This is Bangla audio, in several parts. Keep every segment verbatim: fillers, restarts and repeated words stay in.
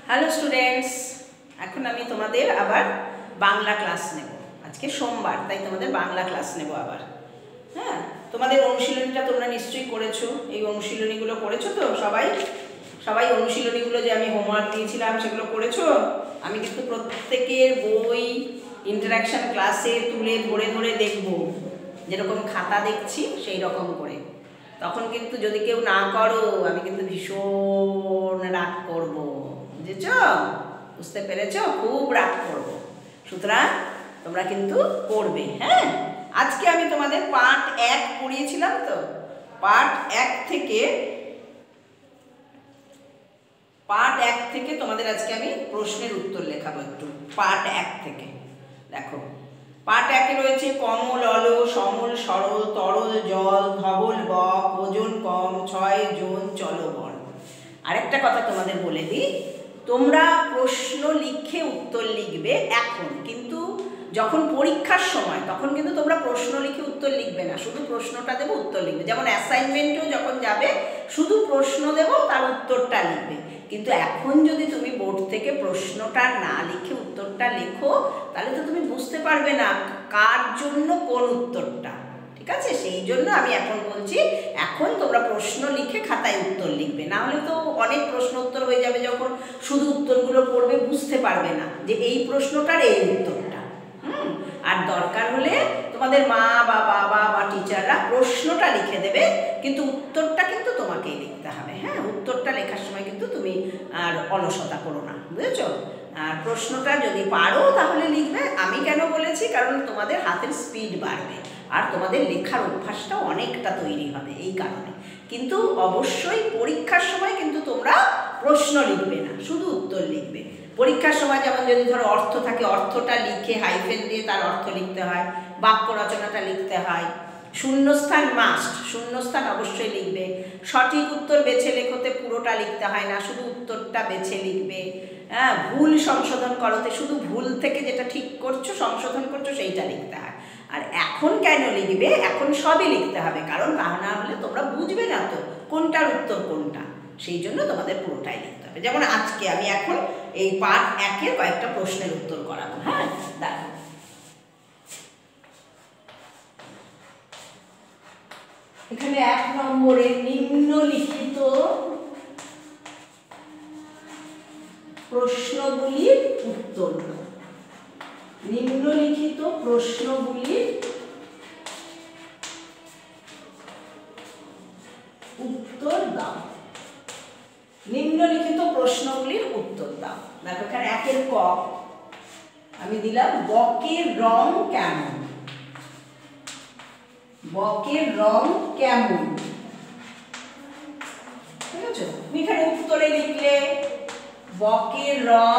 হ্যালো স্টুডেন্টস, এখন আমি তোমাদের আবার বাংলা ক্লাস নেব। আজকে সোমবার, তাই তোমাদের বাংলা ক্লাস নেব আবার। হ্যাঁ, তোমাদের অনুশীলনীটা তোমরা নিশ্চয়ই করেছো। এই অনুশীলনীগুলো করেছো তো সবাই? সবাই অনুশীলনীগুলো যে আমি হোমওয়ার্ক দিয়েছিলাম সেগুলো করেছো? আমি কিন্তু প্রত্যেকের বই ইন্টারাকশন ক্লাসে তুলে ধরে ধরে দেখব, যেরকম খাতা দেখছি সেই রকম করে। তখন কিন্তু যদি কেউ না করো আমি কিন্তু ভীষণ রাগ করব, বুঝেছ? বুঝতে পেরেছ? খুব রাগ করব। সুতরাং তোমরা কিন্তু করবে। হ্যাঁ, আজকে আমি তোমাদের পার্ট এক পড়িয়েছিলাম তো, পার্ট এক থেকে পার্ট এক থেকে তোমাদের আজকে আমি প্রশ্নের উত্তর লেখাবো একটু। পার্ট এক থেকে দেখো, পার্ট একে রয়েছে কমল অলস, অমল সরল, তরল জল, ধবল বক, ওজন কম, ছয় জন চলো বল। আরেকটা কথা তোমাদের বলে দিই, তোমরা প্রশ্ন লিখে উত্তর লিখবে এখন, কিন্তু যখন পরীক্ষার সময় তখন কিন্তু তোমরা প্রশ্ন লিখে উত্তর লিখবে না, শুধু প্রশ্নটা দেবো উত্তর লিখবে। যেমন অ্যাসাইনমেন্টেও যখন যাবে শুধু প্রশ্ন দেবো, তার উত্তরটা লিখবে। কিন্তু এখন যদি তুমি বোর্ড থেকে প্রশ্নটা না লিখে উত্তরটা লেখো, তাহলে তো তুমি বুঝতে পারবে না কার জন্য কোন উত্তরটা। ঠিক আছে? সেই জন্য আমি এখন বলছি, এখন তোমরা প্রশ্ন লিখে খাতায় উত্তর লিখবে, না হলে তো অনেক প্রশ্ন উত্তর হয়ে যাবে। যখন শুধু উত্তরগুলো পড়বে বুঝতে পারবে না যে এই প্রশ্নটার এই উত্তরটা। হুম আর দরকার হলে তোমাদের মা বা বাবা বা টিচাররা প্রশ্নটা লিখে দেবে, কিন্তু উত্তরটা কিন্তু তোমাকেই লিখতে হবে। হ্যাঁ, উত্তরটা লেখার সময় কিন্তু তুমি আর অলসতা করো না, বুঝেছ? আর প্রশ্নটা যদি পারো তাহলে লিখবে। আমি কেন বলেছি? কারণ তোমাদের হাতের স্পিড বাড়বে আর তোমাদের লেখার অভ্যাসটা অনেকটা তৈরি হবে এই কারণে। কিন্তু অবশ্যই পরীক্ষার সময় কিন্তু তোমরা প্রশ্ন লিখবে না, শুধু উত্তর লিখবে। পরীক্ষার সময় যেমন যদি ধরো অর্থ থাকে, অর্থটা লিখে হাইফেন দিয়ে তার অর্থ লিখতে হয়, বাক্য রচনাটা লিখতে হয়, শূন্যস্থান মাস্ট, শূন্যস্থান অবশ্যই লিখবে। সঠিক উত্তর বেছে লেখোতে পুরোটা লিখতে হয় না, শুধু উত্তরটা বেছে লিখবে। হ্যাঁ, ভুল সংশোধন করোতে শুধু ভুল থেকে যেটা ঠিক করছো সংশোধন করছো সেইটা লিখতে হয়। আর এখন কেন লিখবে? এখন সবই লিখতে হবে, কারণ তা না হলে তোমরা বুঝবে না তো কোনটার উত্তর কোনটা। সেই জন্য তোমাদের পুরোটাই লিখতে হবে। যেমন আজকে আমি এখন এই পার্ট একের কয়েকটা প্রশ্নের উত্তর করাবো। হ্যাঁ, দেখো এখানে এক নম্বরে নিম্নলিখিত প্রশ্নগুলির উত্তর দাও। নিম্নলিখিত প্রশ্নগুলির উত্তর দাও। নিম্নলিখিত প্রশ্নগুলির উত্তর দাও। দেখো এখানে একের ক আমি দিলাম, বকের রং কেমন? বকের রং কেমন? ঠিক আছে, তুমি এখানে উত্তরে লিখলে বকের রং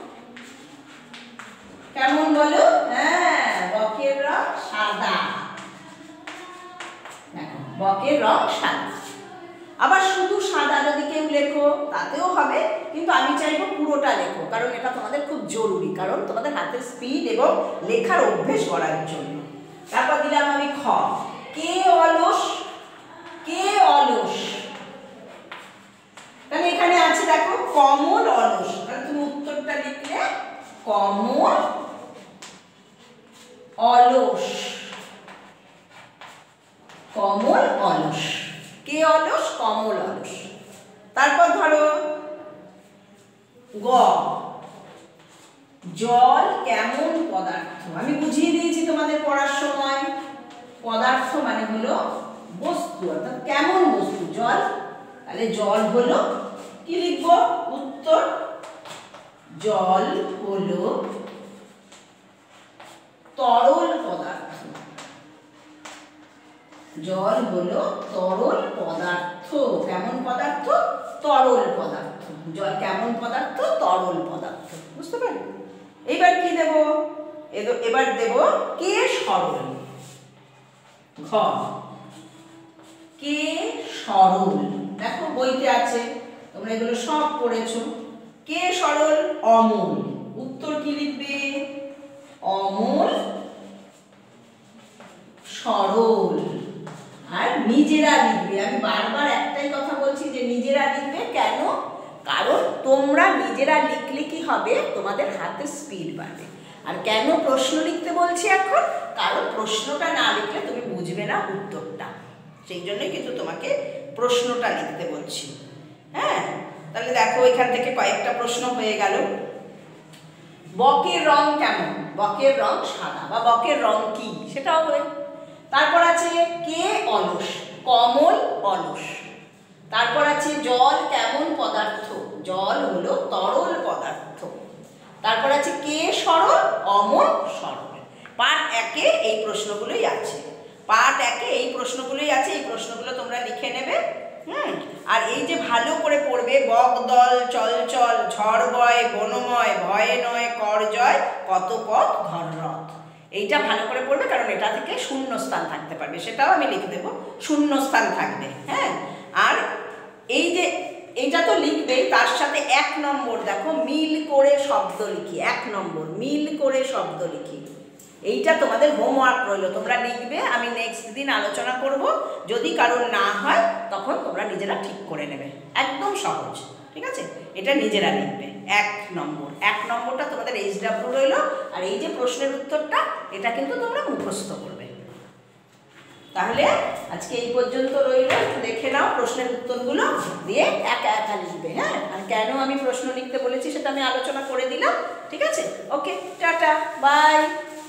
কেমন বলো? হ্যাঁ, বকের রং সাদা। দেখো, বকের রং সাদা। আবার শুধু সাদা যদি কেউ লেখো তাতেও হবে, কিন্তু আমি চাইবো পুরোটা লেখো, কারণ এটা তোমাদের খুব জরুরি, কারণ তোমাদের হাতের স্পিড এবং লেখার অভ্যেস করার জন্য। তারপর দিলাম আমি খ, কে অলস? কে অলস? তাহলে এখানে আছে দেখো কমল অলস, তাহলে তুমি উত্তরটা লিখলে কমল অলস। কমল অলস, কে অলস? কমল অলস। তারপর ধরো গ, জল কেমন পদার্থ? আমি বুঝিয়ে দিয়েছি তোমাদের পড়ার সময়, পদার্থ মানে হলো বস্তু, অর্থাৎ কেমন বস্তু জল। তাহলে জল হলো কি লিখবো? উত্তর, জল হলো তরল পদার্থ। জল হলো তরল পদার্থ। কেমন পদার্থ? তরল পদার্থ। জল কেমন পদার্থ? তরল পদার্থ। বুঝতে পারলে? এবার কি দেব? এবার দেব কে সরল। ঘ, কে সরল। দেখো বইতে আছে, তোমরা এগুলো সব পড়েছো। কে সরল? অমল। উত্তর কি লিখবে? অমল সরল। আর নিজেরা লিখবে। আমি বারবার একটাই কথা বলছি যে নিজেরা লিখবে। কেন? কারণ তোমরা নিজেরা লিখলে কি হবে, তোমাদের হাতে স্পিড বাড়বে। আর কেন প্রশ্ন লিখতে বলছি এখন, কারণ প্রশ্নটা না লিখলে তুমি বুঝবে না উত্তরটা, সেই জন্যই কিন্তু তোমাকে প্রশ্নটা লিখতে বলছি। হ্যাঁ, তাহলে দেখো এখান থেকে কয়েকটা প্রশ্ন হয়ে গেল। বকের রং কেমন? বকের রং সাদা, বা বকের রং কি সেটাও হবে। তারপর আছে কে অলস? কমল অলস। তারপর আছে জল কেমন পদার্থ? জল হলো তরল পদার্থ। তারপর আছে কে সরল? অমল সরল। পাঠ একে এই প্রশ্নগুলোই আছে, পাঠ একে এই প্রশ্নগুলোই আছে, এই প্রশ্নগুলো তোমরা লিখে নেবে। হুম, আর এই যে ভালো করে পড়বে, বক দল চল চল, ঝড় বয় বনময়, ভয়ে নয় কর জয়, কত পথ ধর রথ। এইটা ভালো করে পড়বে, কারণ এটা থেকে শূন্য স্থান থাকতে পারবে, সেটাও আমি লিখে দেবো, শূন্য স্থান থাকবে। হ্যাঁ, আর এই যে এইটা তো লিখবেই, তার সাথে এক নম্বর দেখো মিল করে শব্দ লিখি, এক নম্বর মিল করে শব্দ লিখি। এইটা তোমাদের হোমওয়ার্ক রইল, তোমরা লিখবে, আমি নেক্সট দিন আলোচনা করব। যদি কারোর না হয় তখন তোমরা নিজেরা ঠিক করে নেবে, একদম সহজ, ঠিক আছে? এটা নিজেরা লিখবে এক নম্বর, এক নম্বরটা তোমাদের এইচ ডাব্লিউ রইল। আর এই যে প্রশ্নের উত্তরটা, এটা কিন্তু তোমরা মুখস্থ করবে। তাহলে আজকে এই পর্যন্ত রইল, একটু দেখে নাও প্রশ্নের উত্তরগুলো, দিয়ে একা একা লিখবে। হ্যাঁ, আর কেন আমি প্রশ্ন লিখতে বলেছি সেটা আমি আলোচনা করে দিলাম, ঠিক আছে? Okay, tata, by.